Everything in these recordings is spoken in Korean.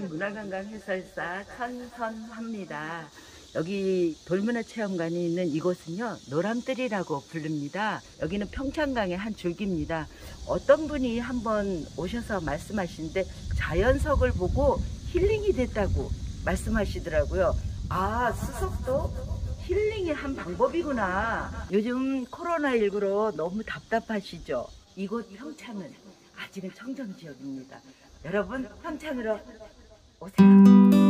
문화관광해설사 천선화입니다. 여기 돌문화체험관이 있는 이곳은요, 노람뜰이라고 부릅니다. 여기는 평창강의 한 줄기입니다. 어떤 분이 한번 오셔서 말씀하시는데 자연석을 보고 힐링이 됐다고 말씀하시더라고요. 아, 수석도 힐링의 한 방법이구나. 요즘 코로나19로 너무 답답하시죠? 이곳 평창은 아직은 청정지역입니다. 여러분, 평창으로 오세요.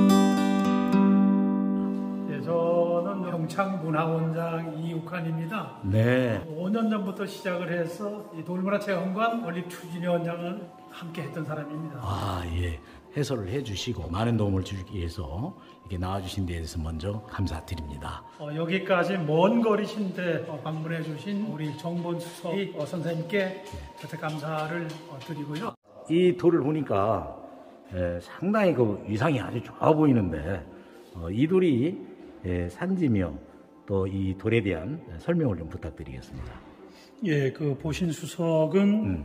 저는 평창문화원장 이육환입니다. 네. 5년 전부터 시작을 해서 이 돌문화체험관 건립 추진위원장을 함께 했던 사람입니다. 아, 예. 해설을 해주시고 많은 도움을 주기 위해서 이렇게 나와주신 데 대해서 먼저 감사드립니다. 여기까지 먼 거리신데 방문해 주신 우리 정본수석 선생님께 저한테 감사를 드리고요. 이 돌을 보니까 상당히 그 위상이 아주 좋아 보이는데 이 돌이 산지며 또 이 돌에 대한 설명을 좀 부탁드리겠습니다. 예, 그 보신 수석은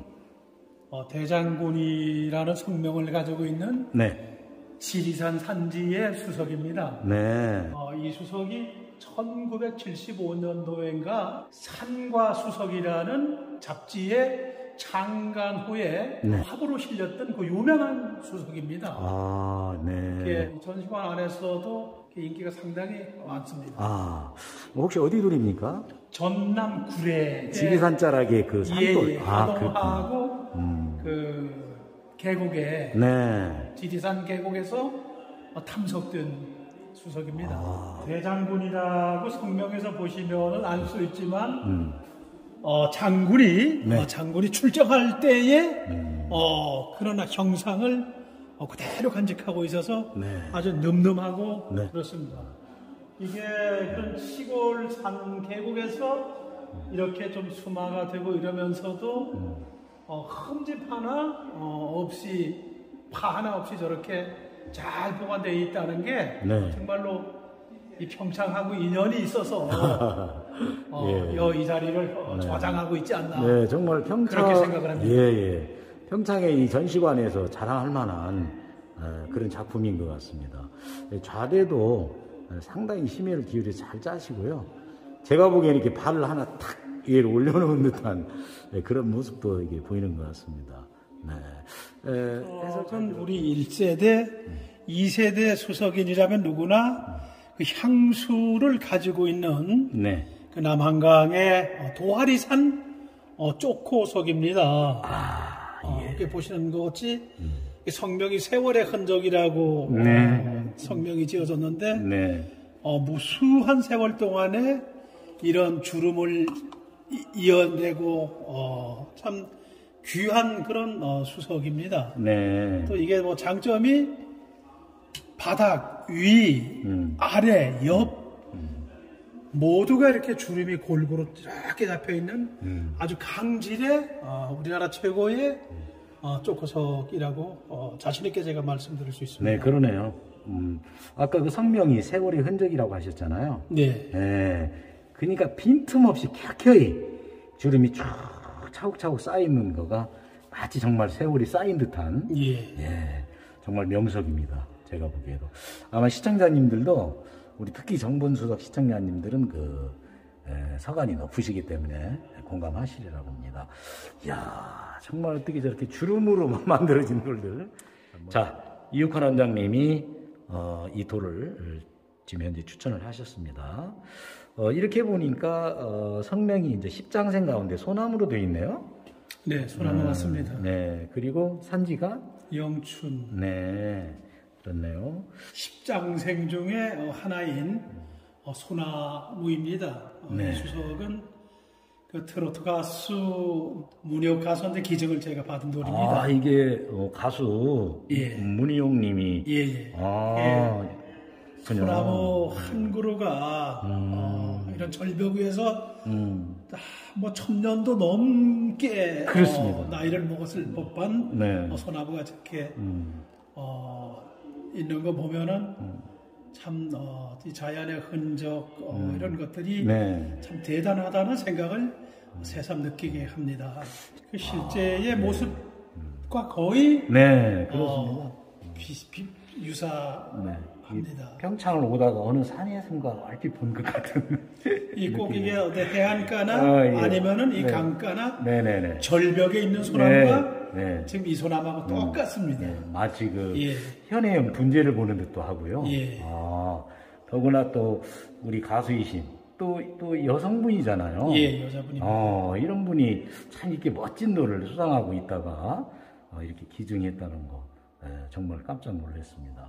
대장군이라는 성명을 가지고 있는 네. 지리산 산지의 수석입니다. 네. 이 수석이 1975년도인가 산과 수석이라는 잡지에 창간 후에 네. 화보로 실렸던 그 유명한 수석입니다. 아, 네. 전시관 안에서도 인기가 상당히 많습니다. 아, 혹시 어디 돌입니까? 전남 구례 지리산자락의 그 산돌. 예, 하동하고 그 계곡에 네. 지리산 계곡에서 탐석된 수석입니다. 대장군이라고 성명에서 보시면은 알 수 있지만 장군이 네. 장군이 출정할 때의 그러나 형상을 그대로 간직하고 있어서 네. 아주 늠름하고 네. 그렇습니다. 이게 그런 시골 산 계곡에서 이렇게 좀 수마가 되고 이러면서도 흠집 하나 없이 파 하나 없이 저렇게 잘 보관되어 있다는 게 네. 정말로 이 평창하고 인연이 있어서 예. 이 자리를 저장하고 있지 않나. 네, 정말 평창 그렇게 생각을 합니다. 예. 평창의 이 전시관에서 자랑할 만한 그런 작품인 것 같습니다. 좌대도 상당히 심혈을 기울여 잘 짜시고요. 제가 보기에는 이렇게 발을 하나 탁 위에 올려놓은 듯한 그런 모습도 이게 보이는 것 같습니다. 네. 그건 우리 1세대, 2세대 수석인이라면 누구나 그 향수를 가지고 있는 네. 그 남한강의 도하리산 쪼코석입니다. 이렇게 보시는 것 같이 성명이 세월의 흔적이라고 네. 성명이 지어졌는데 네. 무수한 세월 동안에 이런 주름을 이어내고 참 귀한 그런 수석입니다. 네. 또 이게 뭐 장점이 바닥, 위, 아래, 옆 모두가 이렇게 주름이 골고루 이렇게 잡혀 있는 아주 강질의 우리나라 최고의 쪼코석이라고 자신있게 제가 말씀드릴 수 있습니다. 네, 그러네요. 아까 그 성명이 세월의 흔적이라고 하셨잖아요. 네. 네. 그러니까 빈틈없이 켜켜이 주름이 쭉 차곡차곡 쌓이는 거가 마치 정말 세월이 쌓인 듯한 예. 정말 명석입니다. 제가 보기에도. 아마 시청자님들도 우리 특히 정본수석 시청자님들은 서간이 높으시기 때문에 공감하시리라고 봅니다. 이야, 정말 어떻게 저렇게 주름으로 만들어진 돌들. 자, 이육환 원장님이 이 돌을 지금 현재 추천을 하셨습니다. 이렇게 보니까 성명이 이제 십장생 가운데 소나무로 되어 있네요. 네, 소나무 맞습니다. 네, 그리고 산지가 영춘. 네, 그렇네요. 십장생 중에 하나인 소나무입니다. 네. 이 수석은 그 트로트 가수 문희옥 가수한테 기증을 제가 받은 돌입니다. 아, 이게 가수 예. 문희옥 님이 예. 소나무 한 그루가 이런 절벽 위에서 뭐 1000년도 넘게 그렇습니다. 나이를 먹었을 법한 네. 소나무가 저렇게 있는 거 보면은 참 이 자연의 흔적 이런 것들이 네. 참 대단하다는 생각을 새삼 느끼게 합니다. 그 실제의 모습과 거의 네, 그렇습니다. 유사합니다. 평창을 오다가 어느 산에선가 얼핏 본 것 같은. 이 꼭 이게 어디 해안가나 아니면은 이 강가나 절벽에 있는 소나무가 지금 이 소나무하고 똑같습니다. 마치 그 현해영 분재를 보는 듯도 하고요. 더구나 또 우리 가수이신 또 여성분이잖아요. 여자분입니다. 이런 분이 참 이렇게 멋진 노래를 수상하고 있다가 이렇게 기증했다는 거 정말 깜짝 놀랐습니다.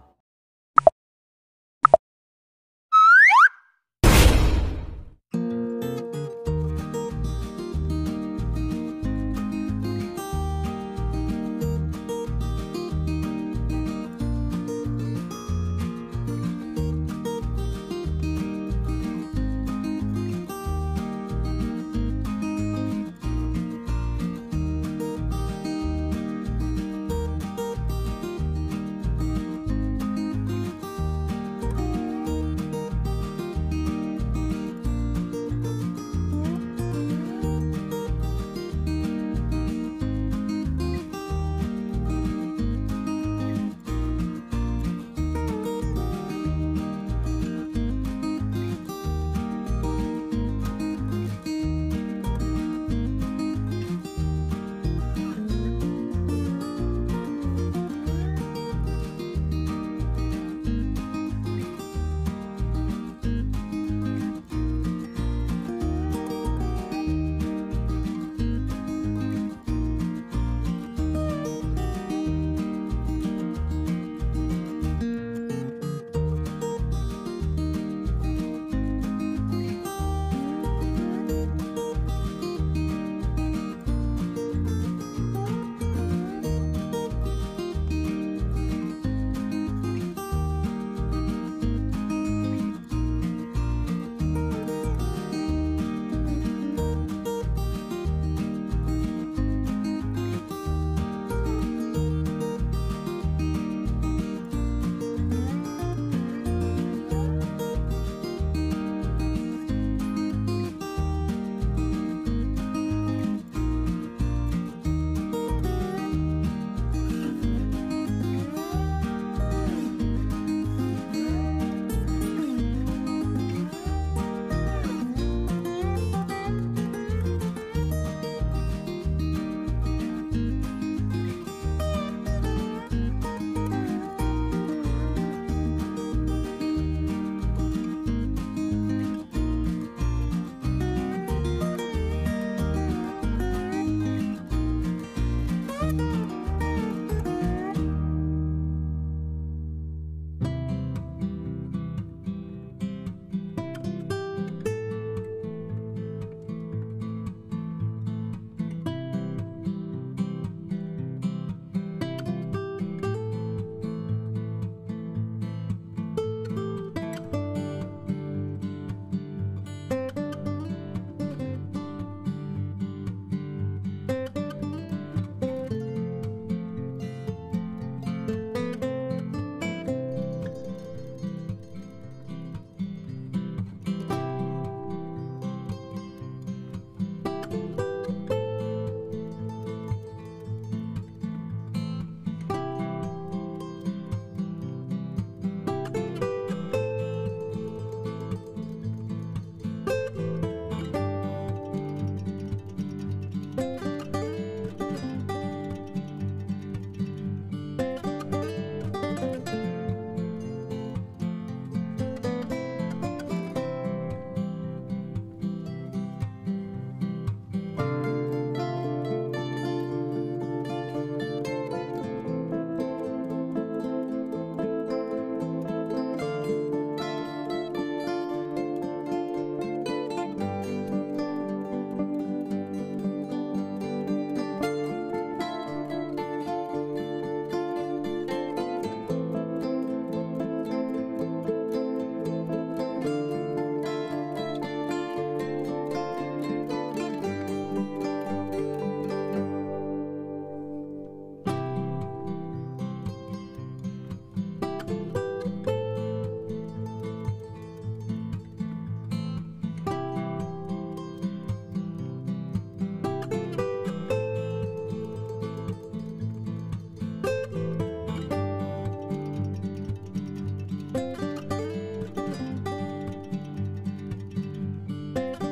네.